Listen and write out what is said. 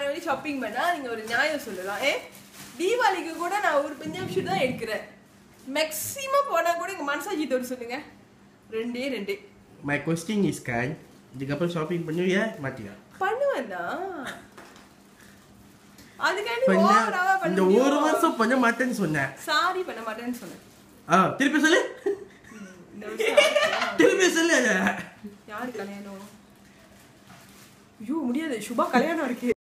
மாதிரி ஷாப்பிங் பண்ணா நீங்க ஒரு நியாயம் சொல்லலாம். தீபாவளிக்கு கூட நான் ஒரு பஞ்சாபி ஷூட் தான் எடுக்கிறேன். மேக்ஸிமம் போனா கூட எங்க மனசாட்சி தோடு சொல்லுங்க 2. My question is kan, jika apa shopping பண்ணுவியா மாட்டியா? பண்ணுவேன்னா அதுக்காண்டி ஓவராவா பண்ண இந்த ஒரு வருஷம் பண்ண மாட்டேன்னு சொன்னேன். சாரி பண்ண மாட்டேன்னு சொன்னேன். திருப்பி சொல்லு. திருப்பி சொல்லு. யாரு கல்யாணம்? ஐயோ முடியாது, சுபா கல்யாணம் இருக்கு.